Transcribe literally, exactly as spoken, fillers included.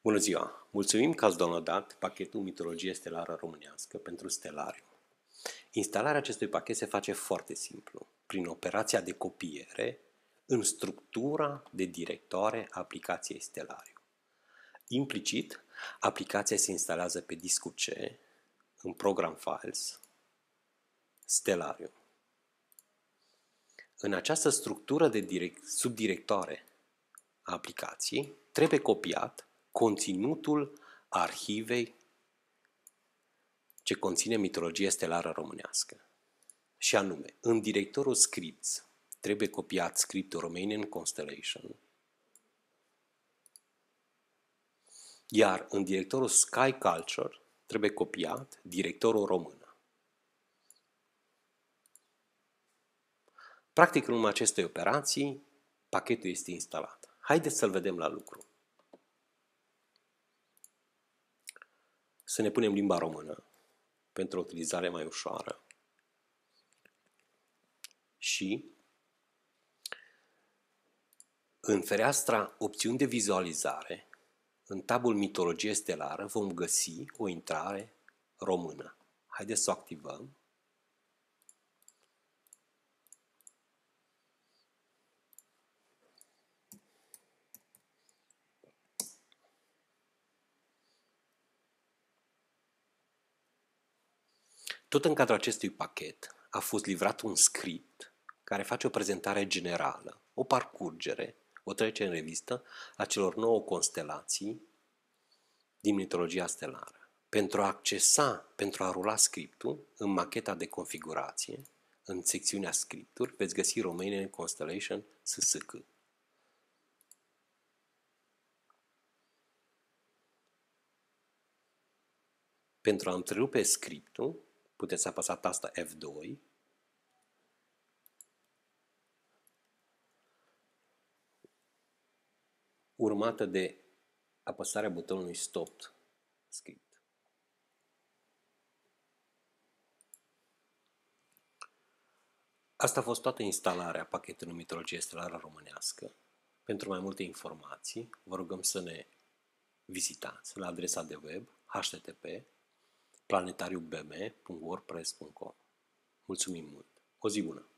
Bună ziua! Mulțumim că ați downloadat pachetul Mitologie Stelară Românească pentru Stellarium. Instalarea acestui pachet se face foarte simplu, prin operația de copiere în structura de directoare a aplicației Stellarium. Implicit, aplicația se instalează pe discul C, în Program Files, Stellarium. În această structură de direct, subdirectoare a aplicației, trebuie copiat conținutul arhivei ce conține mitologie stelară românească. Și anume, în directorul scripts trebuie copiat scriptul Romanian Constellation, iar în directorul Sky Culture trebuie copiat directorul română. Practic, în urma acestei operații, pachetul este instalat. Haideți să-l vedem la lucru. Să ne punem limba română pentru o utilizare mai ușoară și în fereastra opțiuni de vizualizare, în tabul Mitologie Stelară, vom găsi o intrare română. Haideți să o activăm. Tot în cadrul acestui pachet a fost livrat un script care face o prezentare generală, o parcurgere, o trecere în revistă a celor nouă constelații din mitologia stelară. Pentru a accesa, pentru a rula scriptul, în macheta de configurație, în secțiunea scripturi, veți găsi Romanian Constellation S S C. Pentru a întrerupe scriptul, puteți apăsa tasta F doi urmată de apăsarea butonului Stop Script. Asta a fost toată instalarea pachetului Mitologie Stelară Românească. Pentru mai multe informații, vă rugăm să ne vizitați la adresa de web h t t p planetarium b m punct wordpress punct com. Mulțumim mult! O zi bună!